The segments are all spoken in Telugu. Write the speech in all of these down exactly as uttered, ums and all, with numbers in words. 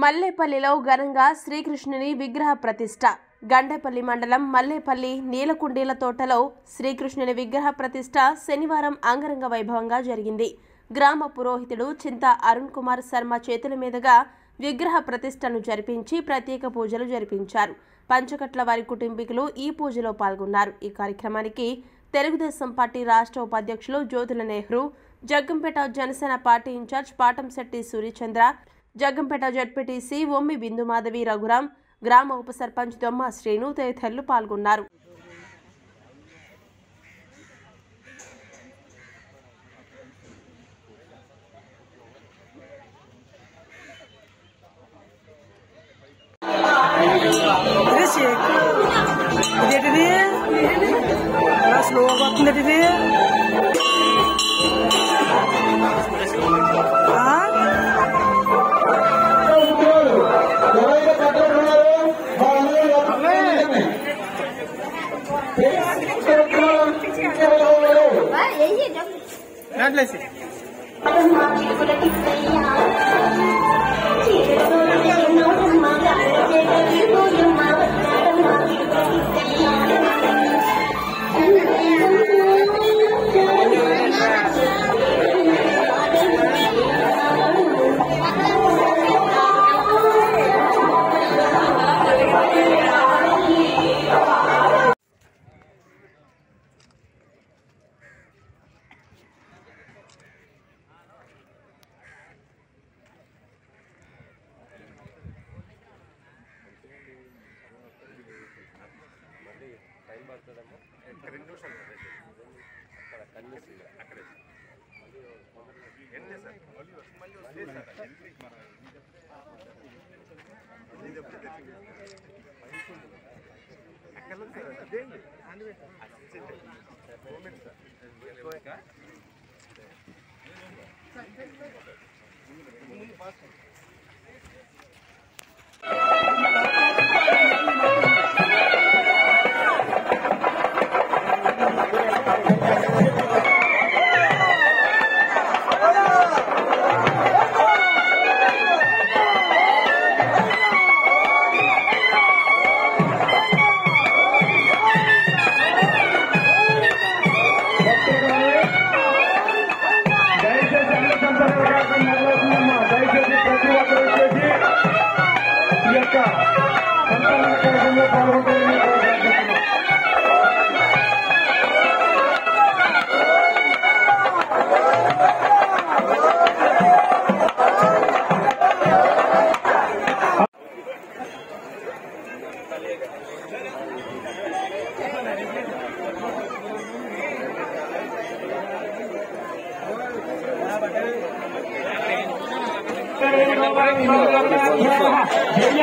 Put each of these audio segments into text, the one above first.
మల్లేపల్లిలో ఘనంగా శ్రీకృష్ణుని విగ్రహ ప్రతిష్ఠ. గండేపల్లి మండలం మల్లేపల్లి నీలకుండీల తోటలో శ్రీకృష్ణుని విగ్రహ ప్రతిష్ఠ శనివారం అంగరంగ వైభవంగా జరిగింది. గ్రామ పురోహితుడు చింత అరుణ్ కుమార్ శర్మ చేతుల మీదుగా విగ్రహ ప్రతిష్ఠను జరిపించి ప్రత్యేక పూజలు జరిపించారు. పంచకట్ల వారి కుటుంబీకులు ఈ పూజలో పాల్గొన్నారు. ఈ కార్యక్రమానికి తెలుగుదేశం పార్టీ రాష్ట్ర ఉపాధ్యక్షులు Jyothula Nehru, Jaggampeta Janasena party incharge Patamsetti Suryachandra, Jaggampeta ZPTC Ommi Bindumadhavi Raghuram, గ్రామ ఉప సర్పంచ్ దొమ్మ శ్రీను తదితరులు పాల్గొన్నారు.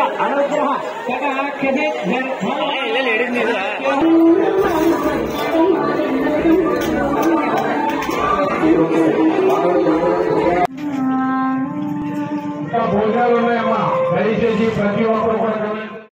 अनुग्रह